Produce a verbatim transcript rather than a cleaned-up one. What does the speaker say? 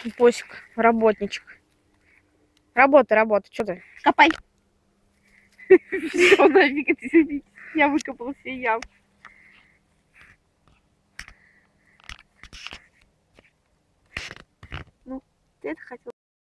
Пусик, работничек. Работа, работа, что ты? Копай. Все, нафиг это. Я выкопал все ямы. Ну, ты это хотел.